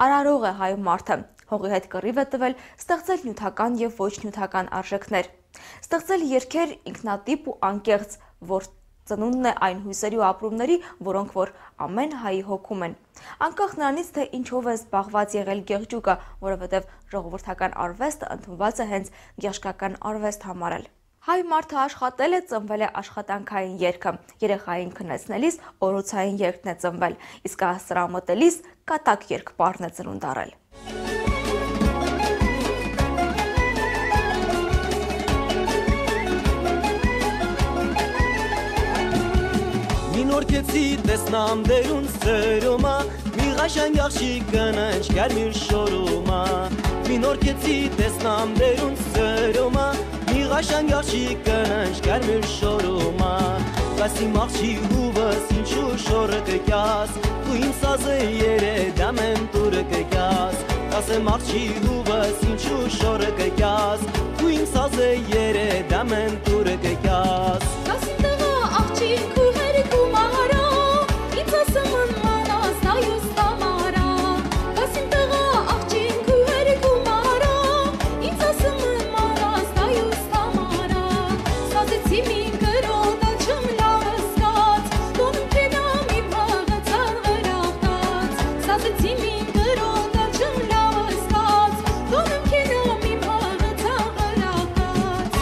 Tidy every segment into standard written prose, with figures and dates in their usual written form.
Արարող է հայ մարդը, հողի հետ կռիվ է տվել, ստեղծել նյութական և ոչ նյութական արժեքներ, ստեղծել երգեր ինքնատիպ ու անկեղծ, որ ծնունդն է այն հույսերի ու ապրումների, որոնք որ ամեն հայի հոգում են։ Անկախ նրանից, թե ինչով է զբաղված եղել գեղջուկը, որովհետև ժողովրդական արվեստը ընդունված է հենց գեղջկական արվեստ համարել։ Հայ մարդը աշխատել է, ծնվել է աշխատանքային երգը, երեխային քնեցնելիս օրոցային երգն է ծնվել, իսկ սրամտելիս կատակ երգ պարն է ծնունդ առել։ Մինորքեցի տեսնամ դերուն սրոմա, մի ղաշան յախշի կննչ գարմիր շորոմա, մինորքեցի տեսնամ դերուն սրոմա, մի ղաշան յախշի կննչ գարմիր շորոմա, կասիմ աղջի հուվս ինչու շորը կկյաս, ու իմ սազը երեդամ եմ տուրը կկյաս, կասեմ աղջի հուվս ինչու շորը կկյաս, ու իմ սազը երեդամ եմ տուրը կկյաս, կասիմ տղա աղջիկ ու հերիք ու մահարա, ինձ ասում են մանաս նայուս տամարա, կասիմ տղա աղջիկ ու հերիք ու մահարա, ինձ ասում են մանաս նայուս տամարա, սազեցի մի կրոտ ալչում լավսկաց, տոնում կենամ իմ հաղը ծաղրախտաց, սազեցի մի կրոտ ալչում լավսկաց, տոնում կենամ իմ հաղը ծաղրախտաց։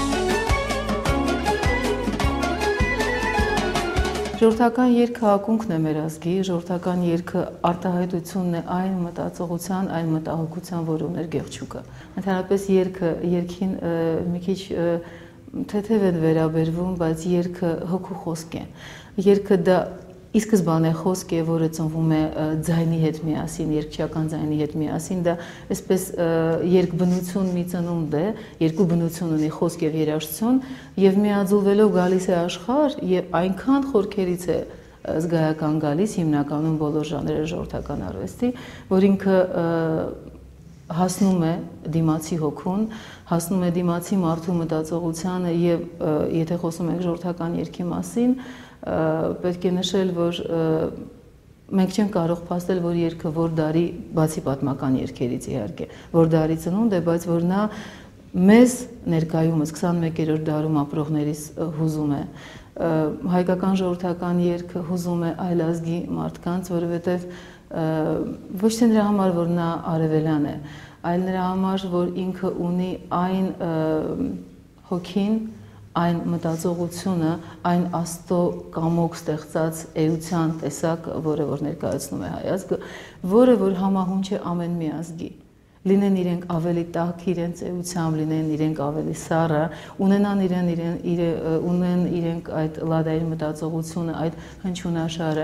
Ժողովրդական երգը ակունքն է մեր ազգի, ժողովրդական երգը արտահայտությունն է այն մտածողության, այն մտահոգության, որ ուներ գեղջուկը։ Ընդհանրապես երգին մի քիչ թեթև են վերաբերվում, բայց երգը հոգու խոսք է։ Երգը դա ի սկզբանե խոսք է, որը ծնվում է ձայնի հետ միասին, երգչական ձայնի հետ միասին, դա այսպես երկբնություն մի ծնունդ է, երկու բնություն ունի խոսք եւ երաժշտություն, եւ միաձուլվելով գալիս է աշխարհ եւ այնքան խորքերից է զգայական գալիս հիմնականում բոլոր ժանրերը ժողովրդական արվեստի, որ ինքը հասնում է դիմացի հոգուն, հասնում է դիմացի մարդու մտածողությանը եւ եթե խոսում ենք ժողովրդական երգի մասին, պետք է նշել, որ մենք չենք կարող փաստել, որ երգը որ դարի, բացի պատմական երգերից իհարկե, որ դարի ծնունդ է, բայց որ նա մեզ ներկայումս 21-րդ դարում ապրողներից հուզում է։ Հայկական ժողովրդական երգը հուզում է այլ ազգի մարդկանց, որովհետև ոչ թե նրա համար, որ նա արևելյան է, այլ նրա համար, որ ինքը ունի այն հոգին, այն մտածողությունը, այն աստծո կամոք ստեղծած էության տեսակ, որը որ ներկայացնում է հայ ազգը, որը որ համահունչ է ամեն մի ազգի։ Լինեն իրենք ավելի տաք իրենց էությամբ, լինեն իրենք ավելի սառը, ունենան ունեն իրենք այդ լադային մտածողությունը, այդ հնչյունաշարը։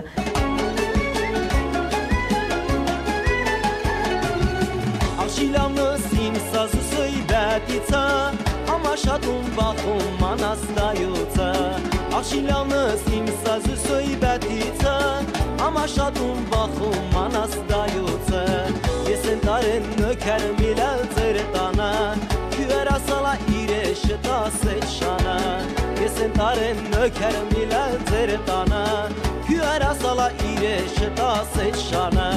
Աշիլամնս իմ սազուսոյ բետիցը, ամաշատում բախում մանաստայոցը, Աշիլամնս իմ սազուսոյ բետիցը, ամաշատում բախում մանաստայոցը, ես են տարեն նոքեր միլել ձեր տանը, քյուեր ասալա իրե շտաս էտ շանը, ես են տարեն նոքեր միլել ձեր տանը, քյուեր ասալա իրե շտաս էտ շանը,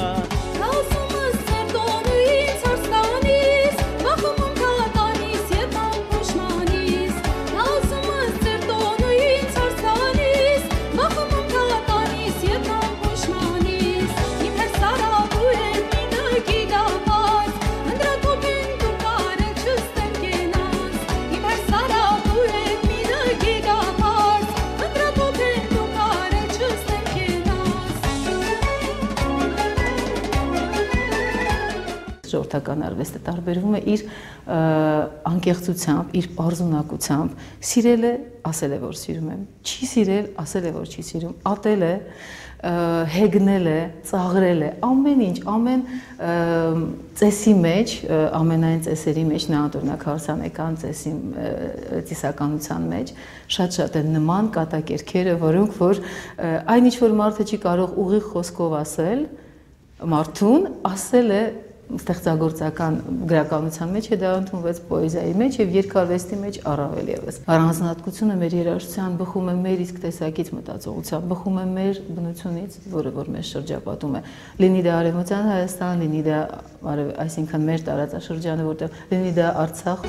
ժողովրդական արվեստը տարբերվում է իր անկեղծությամբ, իր պարզունակությամբ, սիրել է, ասել է, որ սիրում եմ, չի սիրել, ասել է, որ չի սիրում, ատել է, հեգնել է, ծաղրել է, ամեն ինչ, ամեն ծեսի մեջ, ամենայն ծեսերի մեջ, նախորդ հարսանեկան ծեսի ծիսականության մեջ, շատ են նման կատակերքերը, որոնք որ այն ինչ որ մարդը չի կարող ուղիղ խոսքով ասել, մարդուն ասել է ստեղծագործական գրականության մեջ է դա ընդունվեց պոեզիայի մեջ եւ երկարվեստի մեջ առավել եւս։ Առանձնահատկությունը մեր երաժշտության բխում է մեր իսկ տեսակից մտածողության, բխում է մեր բնությունից, որը որ մեզ շրջապատում է։ Լինի դա Արևմտյան Հայաստան, լինի դա այսինքն մեր տարածաշրջանը, որտեղ լինի դա Արցախ։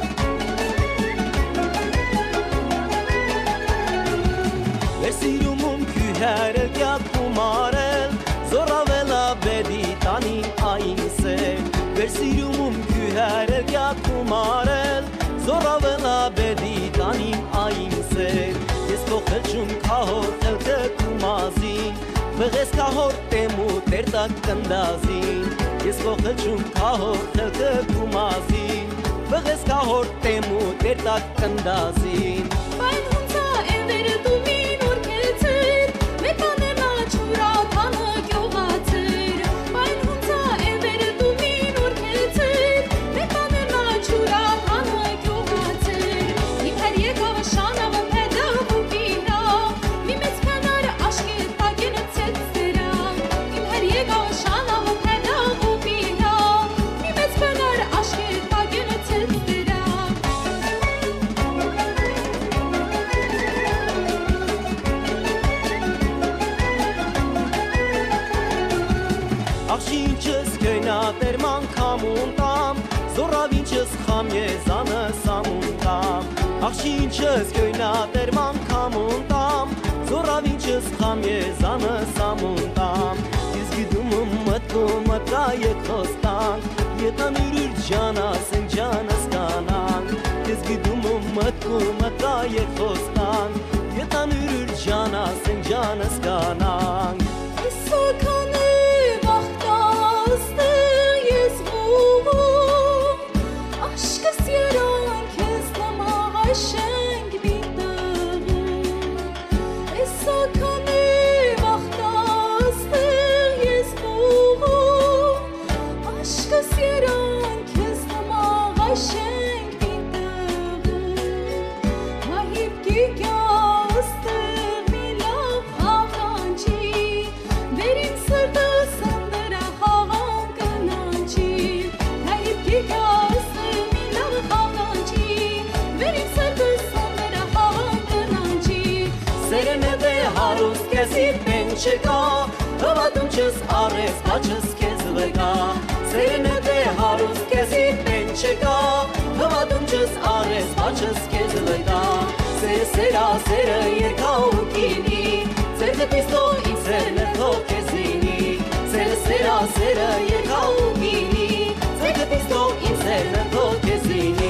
Վերսիրումում քյուրերը կյակումարել Զորավելա բեդի տանի այնսե Վերսիրումում քյուրերը կյակումարել Զորավելա բեդի տանի այնսե Ես կողել չում կահոր խելքը կումազին Վղես կահոր տեմու տերտակ կնդազին Ես կողել չում կահոր խելքը կումազին Վղես կահոր տեմու տերտակ կնդազին Բայց հունցա էվերը դումին ուրկեցեր Մեկանենա չուրա թանը գյողացեր Բայց հունցա էվերը դումին ուրկեցեր Մեկանենա չուրա թանը գյողացեր Իմ հեր եկավ շանավը պեդավ ու բիրա Մի մեծ պենար աշկետ տագենը ծեցերա Իմ հեր եկավ շանավը պեդավ ու բիրա Մի մեծ պենար աշկետ տագենը ծեցերա Աղջինչս գյնա տերման կամուն տամ Զորավինչս խամ եզանը սամուն տամ Աղջինչս գյնա տերման կամուն տամ Զորավինչս խամ եզանը սամուն տամ Ես գիտում մտքում մտա եկոստանք Ետան ուրիր ջանաս են ջանս կանանք Ես գիտում մտքում մտա եկոստանք Ետան ուրիր ջանաս են ջանս կանանք Սոքանը վախտաստեղ ես ողում Աշկս երանք ես նամաղաշենք բիտեղում Սոքանը վախտաստեղ ես ողում Աշկս երանք ես նամաղաշենք բիտեղում Մահիվ գիգյաստեղ մի լավ խաղանջի Վերին սրտը սանդրա խաղան կնանջի Մահիվ գիգյաստեղ մի լավ խաղանջի Վերին սրտը սանդրա խաղան կնանջի Սերենը դե հարուստ կեսի պեն չկա Հվատում չս արես բաչս կեզ վկա Սերենը դե հարուստ կեսի պեն չկա Հվատում չս արես բաչս կեզ վկա Սերը սերա սերը երկա ու կինի Սերը պիստո իմ սերնը թող կեզինի Սերը սերա սերը երկա ու կինի Սերը պիստո իմ սերնը թող կեզինի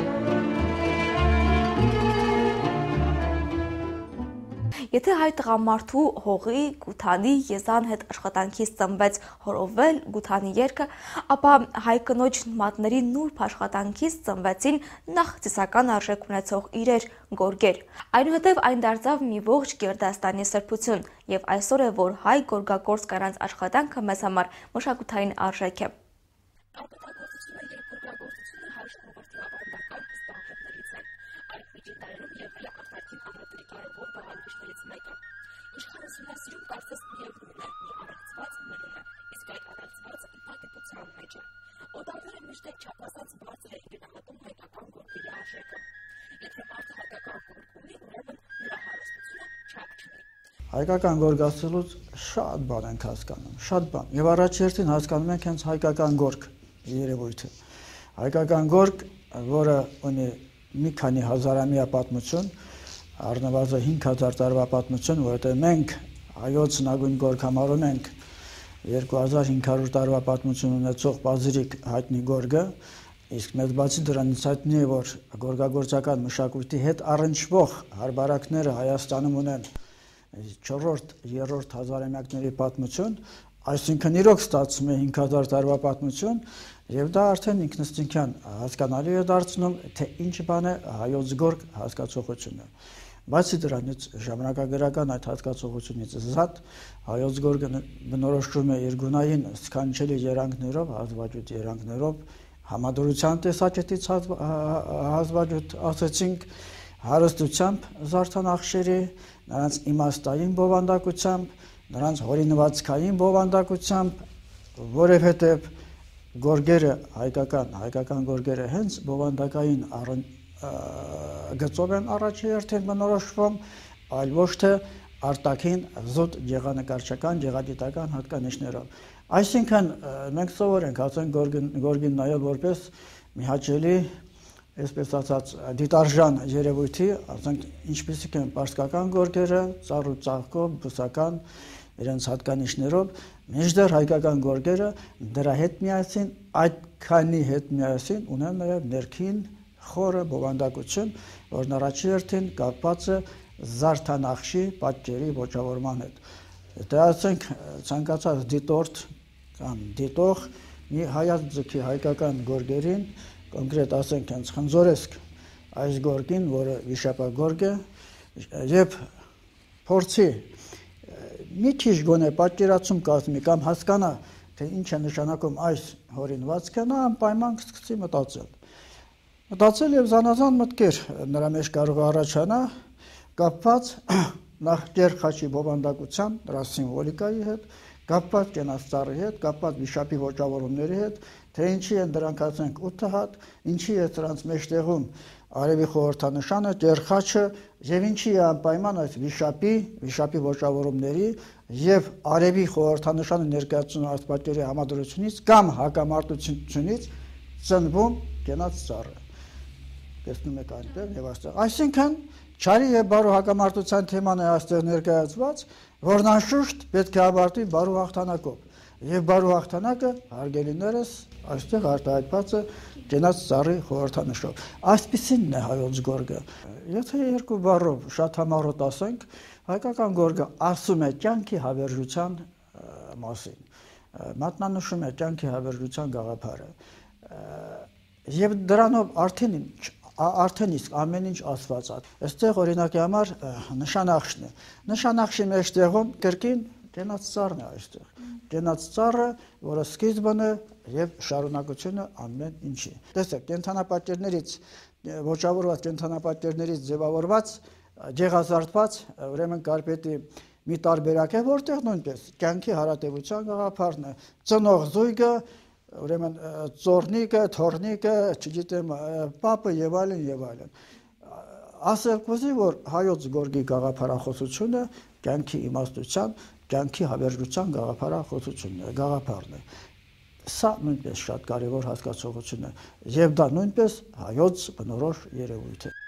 Եթե հայ տղամարդու հողի, Գութանի, Եզան հետ աշխատանքից ծնվեց հորովել Գութանի երգը, ապա հայ կնոջ մատների նուրբ աշխատանքից ծնվեցին նախ ծիսական արժեք ունեցող իրեր, գորգեր։ Այնուհետև այն դարձավ մի ողջ Գերդաստանի սրբություն, եւ այսօր է, որ հայ գորգագործ կանանց աշխատանքը մեզ համար մշակութային արժեք է։ Հայկական գորգացելուց շատ բան ենք հասկանում, շատ բան։ Եվ առաջերտին հասկանում ենք հենց հայկական գորգ երևույթը։ Հայկական գորգ, որը ունի մի քանի հազարամյա պատմություն, առնվազն 5000 տարվա պատմություն, որովհետև մենք հայոց հնագույն գորգ համարում ենք 2500 տարվա պատմություն ունեցող Պազիրիկ հայտնի գորգը, իսկ մեծ բացի դրանից հայտնի է, որ գորգագործական մշակույթի հետ առնչվող հարբարակները Հայաստանում ունեն 4-3 հազարամյակների պատմություն, այսինքն իրոք ստացվում է 5000 տարվա պատմություն, եւ դա արդեն ինքնըստինքյան հասկանալի է դարձնում, թե ինչ բան է հայոց գորգ հասկացողությունը։ Բացի դրանից ժամանակագրական այդ հասկացողությունից զատ հայոց գորգը բնորոշվում է իր գունային սքանչելի երանգներով, հազվագյուտ երանգներով, համադրության տեսակետից հազվագյուտ ասեցինք, հարստությամբ զարդանախշերի, նրանց իմաստային բովանդակությամբ, նրանց հորինվածքային բովանդակությամբ, որովհետև գորգերը հայկական գորգերը հենց բովանդակային գծով են առաջի հերթին բնորոշվում, այլ ոչ թե արտաքին զուտ գեղանկարչական, գեղագիտական հատկանիշներով։ Այսինքն մենք սովոր ենք ասենք գորգին նայել որպես մի հաճելի, այսպես ասած, դիտարժան երևույթի, ասենք ինչպիսիք են պարսկական գորգերը, ծառ ու ծաղկով, բուսական իրենց հատկանիշներով, մինչդեռ հայկական գորգերը դրա հետ միասին, այդքանի հետ միասին ունեն նաև ներքին խորը բովանդակություն, որն առաջի հերթին կապված է զարդանախշի պատկերի ոճավորման հետ։ Դե ասենք ցանկացած դիտորդ կամ դիտող մի հայաց ձգի հայկական գորգերին, կոնկրետ ասենք հենց խնձորեսկ այս գորգին, որը վիշապագորգ է, եւ փորձի մի քիչ գոնե պատկերացում կազմի կամ հասկանա, թե ինչ է նշանակում այս հորինվածքը, նա անպայման կսկսի մտածել եւ զանազան մտքեր նրա մեջ կարող է առաջանա, կապված նախ ջերխաչի բովանդակության, դրա սիմվոլիկայի հետ, կապված կենասծառի հետ, կապված վիշապի ոճավորումների հետ, թե ինչի են դրանք ասենք 8 հատ, ինչի է դրանց մեջտեղում արևի խորհրդանշանը, ջերխաչը եւ ինչի է անպայման այս վիշապի ոճավորումների եւ արևի խորհրդանշանը ներկայացնում այս պատկերի համադրությունից կամ հակամարտությունից ծնվում կենաց ծառը։ Տեսնում եք այնտեղ եւ այստեղ։ Այսինքն Չարի եւ բարու հակամարտության թեման է այստեղ ներկայացված, որն անշուշտ պետք է ավարտվի բարու հաղթանակով։ Եվ բարու հաղթանակը հարգելիներս այստեղ արտահայտված է կենաց ծառի խորհրդանշով։ Այսպիսինն է հայոց գորգը։ Եթե երկու բառով շատ համառոտ ասենք, հայկական գորգը ասում է կյանքի հավերժության մասին, մատնանշում է կյանքի հավերժության գաղափարը։ Եվ դրանով արդեն իսկ ամեն ինչ ասված է։ Այստեղ օրինակի համար նշանախշն է։ Նշանախշի մեջտեղում կրկին կենաց ծառն է այստեղ։ Կենաց ծառը, որը սկիզբն է եւ շարունակությունը ամեն ինչի։ Տեսեք, կենթանապատկերներից ոճավորված կենթանապատկերներից ձևավորված գեղազարդված, ուրեմն կարպետի մի տարբերակ է, որտեղ նույնպես կյանքի հարատևության գաղափարն է։ Ծնող զույգը, ուրեմն ծորնիկը, թորնիկը, չգիտեմ, պապը եւ այլն եւ այլն։ Ասել կուզի, որ հայոց գորգի գաղափարախոսությունը կյանքի իմաստության, կյանքի հավերժության գաղափարն է։ Սա նույնպես շատ կարևոր հասկացողություն է եւ դա նույնպես հայոց բնորոշ երևույթ է։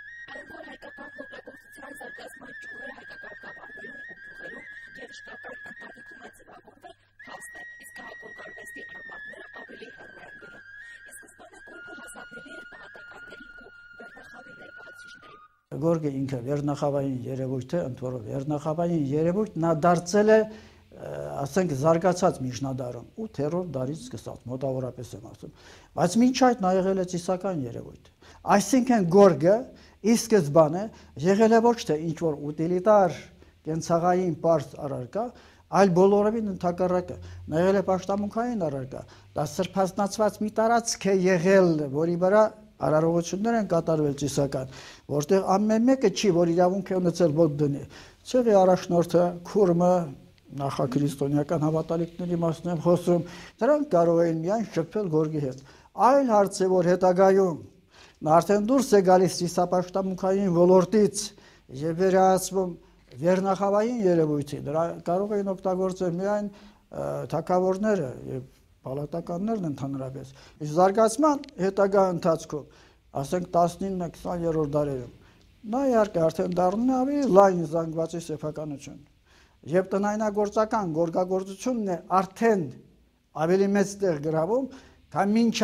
Գորգը ինքը վերնախավային երևույթ է, ընդ որում վերնախավային երևույթ նա դարձել է, ասենք, զարգացած միջնադարում 8-րդ դարից սկսած, մոտավորապես եմ ասում, բայց մինչ այդ նա եղել է ծիսական երևույթ։ Այսինքն գորգը ի սկզբանե եղել է ոչ թե ինչ-որ ուտիլիտար կենցաղային պարզ առարկա, այլ բոլորովին ընդհակառակը, նա եղել է պաշտամունքային առարկա, դա սրբազնացված մի տարածք է եղել, որի վրա արարողություններ են կատարվել ծիսական, որտեղ ամեն մեկը չի, որ իրավունք է ունեցել ոտ դնի։ Ցեղի առաջնորդը, քուրմը, նախաքրիստոնեական հավատալիքների մասն եմ խոսում, դրանք կարող էին միայն շփվել գորգի հետ։ Այլ հարց է, որ հետագայում նա արդեն դուրս է գալիս ծիսապաշտամունքային ոլորտից եւ վերահսկվում վերնախավային երևույթի։ Դրա կարող էին օգտագործել միայն թագավորները եւ պալատականներն ընդհանրապես։ Իսկ զարգացման հետագա ընթացքում, ասենք 19-20-րդ դարերում, նա իհարկե արդեն դառնում է ավելի լայն զանգվածի սեփականություն։ Եվ տնայնագործական գորգագործությունն է արդեն ավելի մեծ տեղ գրավում, քան մինչ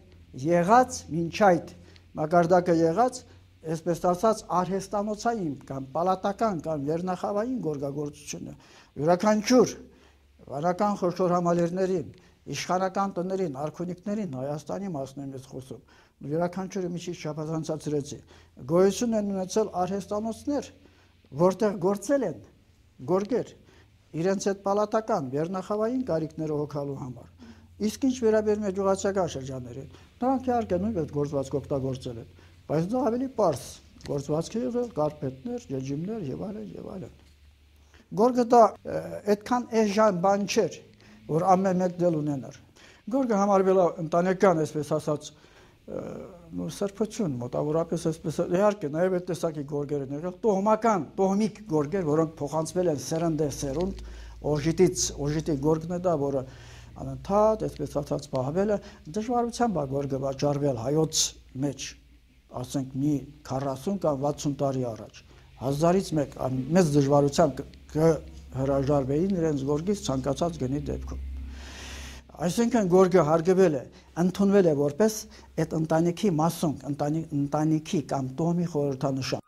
այդ մակարդակը եղած, այսպես ասած, արհեստանոցային կամ պալատական կամ վերնախավային գորգագործությունը։ Յուրաքանչյուր վարական խոշոր համալիրներին, իշխանական տներին, արքունիքներին Հայաստանի մասն եմ ես խոսում, յուրաքանչյուրը մի քիչ չափազանցացրեցի։ Գոյություն են ունեցել արհեստանոցներ, որտեղ գործել են գորգեր իրենց այդ պալատական վերնախավային կարիքները հոգալու համար։ Իսկ ինչ վերաբերում է գյուղացիական շրջաններին, նրանք իհարկե նույնպես գործվածք օգտագործել են, բայց դա ավելի պարզ գործվածք է եղել, կարպետներ, ջաջիմներ եւ այլն եւ այլն։ Գորգը դա այդքան էժան բան չէր, որ ամեն մեկ դել ունենար։ Գորգը համարվել է ընտանեկան, այսպես ասած, սրբություն, մոտավորապես այսպես իհարկե նաև այդ տեսակի գորգեր են եղել, տոհմիկ գորգեր, որոնք փոխանցվել են սերնդեսերունդ, օժիտի գորգն է դա, որը անընդհատ այսպես ասած պահվել է, դժվարությամբ է գորգը վաճառվել հայոց մեջ, ասենք մի 40 կամ 60 տարի առաջ, 1000-ից մեծ դժվարությամբ կհրաժարվեին իրենց գորգից ցանկացած գնի դեպքում։ Այսինքն գորգը հարգվել է, ընդունվել է որպես այդ ընտանիքի մասում, ընտանիքի կամ տոհմի խորհրդանշան։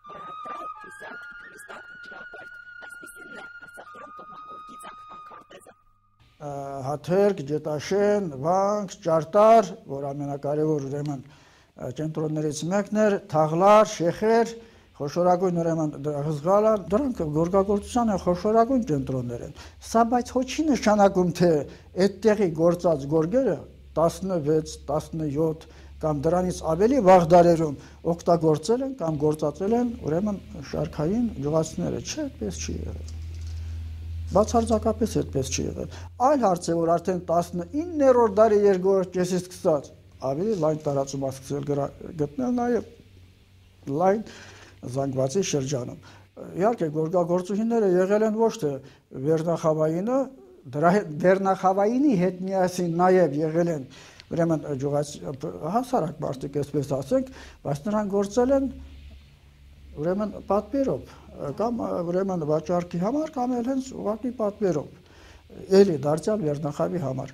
Հաթերք, ջետաշեն, վանք, ճարտար, որ ամենակարևոր ուրեմն կենտրոններից մեկն էր, թաղլար, շեխեր, խոշորագույն ուրեմն հզգալան, դրանք գորգագործության խոշորագույն կենտրոններ են։ Սա բայց ոչ չի նշանակում, թե այդտեղի գործած գորգերը 16, 17 կամ դրանից ավելի վաղ դարերում օգտագործել են կամ գործածել են ուրեմն շարքային գյուղացիները, չէ, այդպես չի եղել։ Բացարձակապես այդպես չի եղել։ Այլ հարց է, որ արդեն 19-րդ դարի երկրորդ կեսից սկսած ավելի լայն տարածում է սկսել գտնել նաև լայն զանգվածի շրջանում։ Իհարկե գորգագործուհիները եղել են ոչ թե վերնախավայինը, վերնախավայինի հետ միասին նաև եղել են ուրեմն հասարակ մարդիկ, այսպես ասենք, բայց նրանք գործել են ուրեմն պատվերով կամ ուրեմն վաճառքի համար կամ էլ հենց ուղղակի պատվերով էլի դարձյալ վերնախավի համար։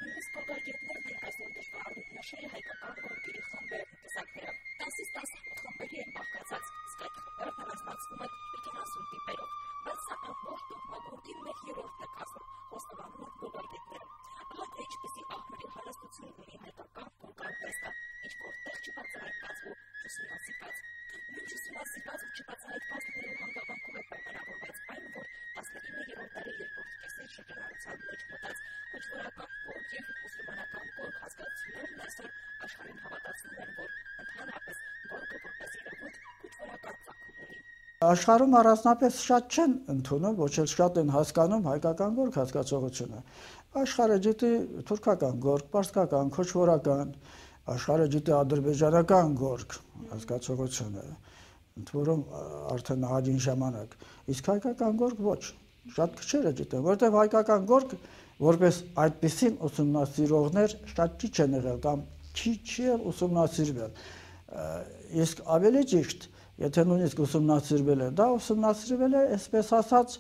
Աշխարհում առանձնապես շատ չեն ընդունում, ոչ էլ շատ են հասկանում հայկական գորգ հասկացողությունը։ Աշխարհը գիտի թուրքական գորգ, պարսկական, քոչվորական, աշխարհը գիտի ադրբեջանական գորգ հասկացողությունը, ընդ որում արդեն հաջին ժամանակ։ Իսկ հայկական գորգ ոչ, շատ քչերը գիտեն, որտեղ հայկական գորգ որպես այդպիսին ուսումնասիրողներ շատ քիչ են եղել կամ չի ուսումնասիրվել։ Իսկ ավելի ճիշտ Եթե նույնիսկ ուսումնասիրվել է, դա ուսումնասիրվել է, այսպես ասած,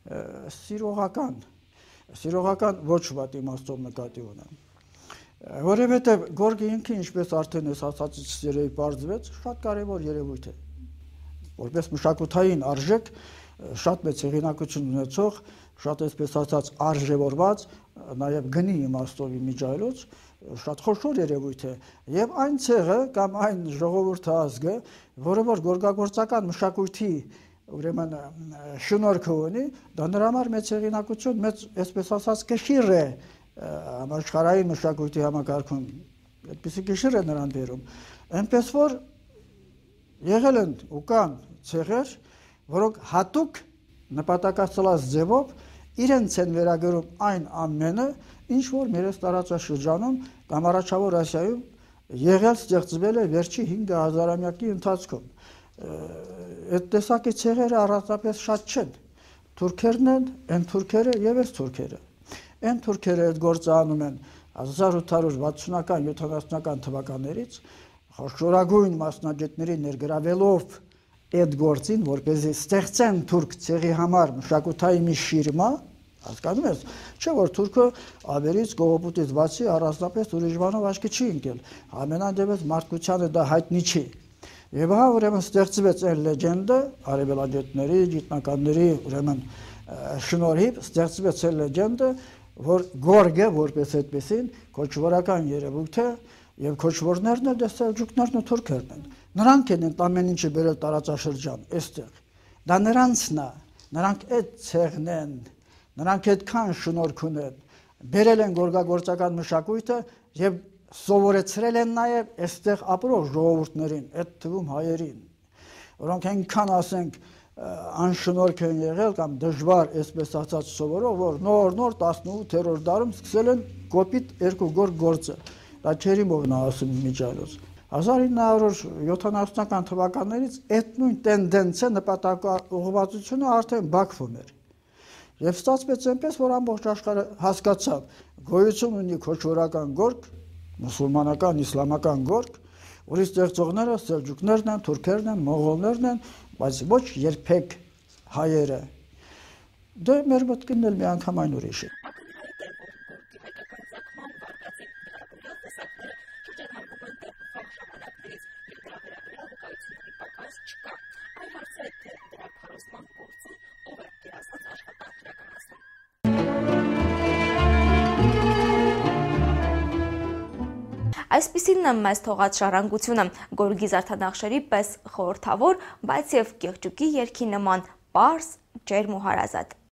սիրողական ոչ վատ իմաստով նկատի ունեմ։ Որովհետև գորգը ինքը, ինչպես արդեն ես ասացից երևի պարզվեց, շատ կարևոր երևույթ է։ Որպես մշակութային արժեք, շատ մեծ հեղինակություն ունեցող, շատ այսպես ասած արժևորված, նաև գնի իմաստով իմիջայլոց, շատ խոշոր երևույթ է եւ այն ցեղը կամ այն ժողովուրդը ազգը, որը որ գորգագործական մշակույթի ուրեմն շնորհքը ունի, դա նրա համար մեծ հեղինակություն, մեծ այսպես ասած կշիռ է համաշխարհային մշակույթի համակարգում, այդպիսի կշիռ է նրան բերում։ Այնպես որ եղել են ու կան ցեղեր, որոնք հատուկ նպատակասլաց ձևով իրենց են վերագրում այն ամենը, ինչ որ մեր տարածաշրջանում կամ առաջավոր Ասիայում եղել ստեղծվել է վերջի 5000-ամյակի ընթացքում։ Այդ տեսակի ցեղերը առանձնապես շատ չեն։ Թուրքերն են, այն թուրքերը եւ այս թուրքերը։ Այն թուրքերը այդ գործը անում են 1860-ական, 70-ական թվականներից, խոշորագույն մասնագետների ներգրավելով այդ գործին, որպեսզի ստեղծեն թուրք ցեղի համար մշակութային մի շիրմա, հասկանում ես, չէ որ թուրքը ավերից կողոպուտից բացի առանձնապես ուրիշ բանով աչքի չի ընկել, ամենանդեպս մարդկությանը դա հայտնի չի։ Եվ հա ուրեմն ստեղծվեց այն լեգենդը, արևելագետների, գիտնականների ուրեմն շնորհիվ ստեղծվեց այն լեգենդը, որ գորգը որպես այդպեսին քոչվորական երևույթ է եւ քոչվորներն էլ սելջուկներն ու թուրքերն են։ Նրանք են ամեն ինչը բերել տարածաշրջան, այստեղ։ Դա նրանցն է, նրանք այդ ցեղն են, նրանք այդքան շնորհք ունեն, բերել են գորգագործական մշակույթը եւ սովորեցրել են նաեւ այստեղ ապրող ժողովուրդներին, այդ թվում հայերին, որոնք այնքան ասենք անշնորհք են եղել կամ դժվար, այսպես ասած, սովորող, որ նոր 18-րդ դարում սկսել են կոպիտ երկու գործը։ Դա Չերիմովն է ասում իմիջիայլոց։ 1970-ական թվականներից այդ նույն տենդենսը նպատակաուղղվածությունը արդեն բացվում էր։ Եվ ստացվեց այնպես, որ ամբողջ աշխարհը հասկացավ, գոյություն ունի քոչորական գործ, մուսուլմանական, իսլամական գործ, որի ստեղծողները սելջուկներն են, թուրքերն են, մողոլներն են, բայց ոչ երբեք հայերը։ Դե մեր մտքին էլ մի անգամ այն ուրիշ է։ Այսպիսին մեզ թողած ժառանգությունը գորգի զարդանախշերի պես խորհրդավոր, բայց և Կեղճուկի երգի նման պարզ, ջերմ ու հարազատ։